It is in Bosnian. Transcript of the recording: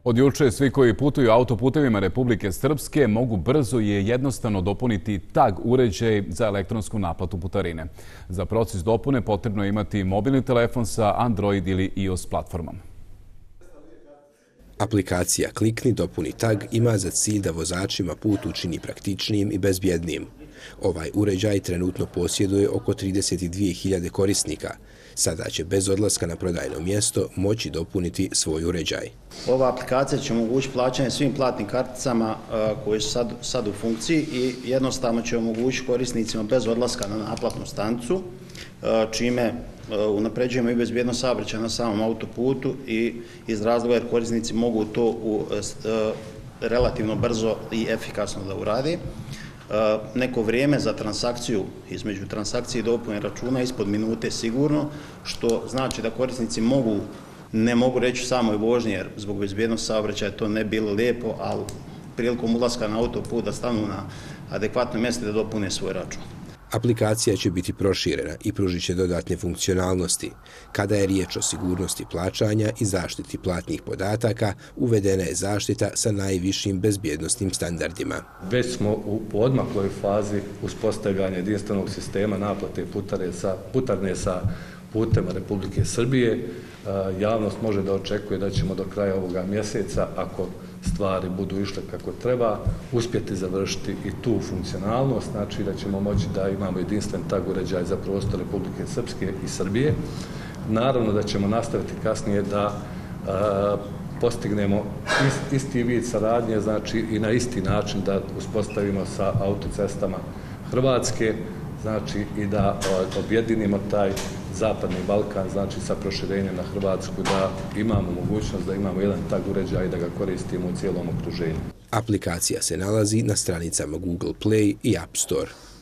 Od juče svi koji putuju autoputevima Republike Srpske mogu brzo i jednostavno dopuniti tag uređaj za elektronsku naplatu putarine. Za proces dopune potrebno je imati mobilni telefon sa Android ili iOS platformom. Aplikacija Klikni dopuni tag ima za cilj da vozačima put učini praktičnijim i bezbjednijim. Ovaj uređaj trenutno posjeduje oko 32.000 korisnika. Sada će bez odlaska na prodajno mjesto moći dopuniti svoj uređaj. Ova aplikacija će omogućiti plaćanje svim platnim karticama koje su sad u funkciji i jednostavno će omogućiti korisnicima bez odlaska na naplatnu stanicu, čime unapređujemo i bezbjednost saobraćaja na samom autoputu i iz razloga jer korisnici mogu to relativno brzo i efikasno da urade. Neko vrijeme za transakciju, između transakcije i dopune računa ispod minute sigurno, što znači da korisnici ne mogu reći u samoj vožnji, jer zbog bezbjednosti saobraćaja to ne bilo lijepo, ali prilikom ulaska na autoput da stanu na adekvatno mjesto da dopune svoj račun. Aplikacija će biti proširena i pružit će dodatne funkcionalnosti. Kada je riječ o sigurnosti plaćanja i zaštiti platnih podataka, uvedena je zaštita sa najvišim bezbjednosnim standardima. Već smo u odmakloj fazi uspostavljanja jedinstvenog sistema naplate putarine sa putema Republike Srbije. Javnost može da očekuje da ćemo do kraja ovoga mjeseca, ako stvari budu išle kako treba, uspjeti završiti i tu funkcionalnost, znači da ćemo moći da imamo jedinstven tag uređaj za prostor Republike Srpske i Srbije. Naravno da ćemo nastaviti kasnije da postignemo isti vid saradnje, znači i na isti način da uspostavimo sa autocestama Hrvatske, znači i da objedinimo taj Zapadni Balkan, znači sa proširenjem na Hrvatsku, da imamo mogućnost da imamo jedan tag uređaj i da ga koristimo u cijelom okruženju. Aplikacija se nalazi na stranicama Google Play i App Store.